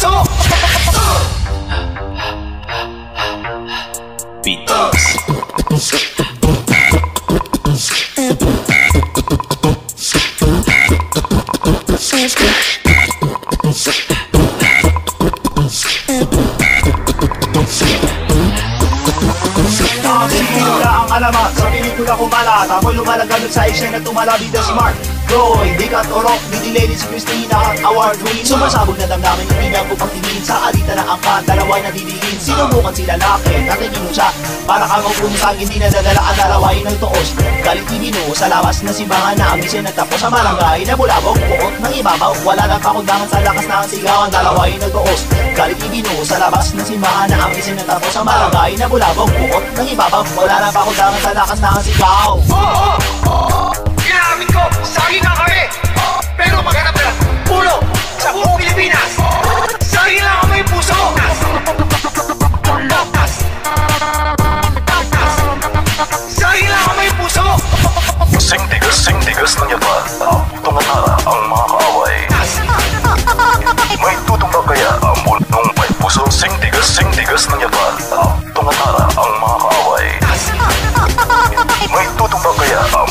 puso. Beatbox. Ang alamat sa pelikula kumala, tapoy lumalaganod sa isya na tumalabida si Mark Roy, di ka torok, di delay si Christina, award winning. Sumasabog na damdamin, hindi na pagtingin sa alita na angkat, dalaway na didilin. Sinubukan sila laki, natingin mo siya para kang upungsag, hindi na dadala ang dalaway ng tuos. Galit ibino sa lawas na simbahan na amis yan natapos sa malangay na bulabog, buot ng ibabaw. Wala nang kakundangan sa lakas na ang sigaw, ang dalaway ng tuos. Galit ibino sa labas na simbahan na amis yan natapos sa malangay na bulabog, buot ng ibabaw. Wala nang kakundangan sa lakas na ang sigaw. Inamin ko, saging nga kami! Pero maghanap na pulo sa buong Pilipinas! Saging lang kami yung puso! Saging lang kami yung puso! Sing-tigas ng yaba, tungatara ang mga kaaway. May tutumba kaya ang bulong may puso. Sing-tigas ng yaba, tungatara ang mga kaaway. May tutumba kaya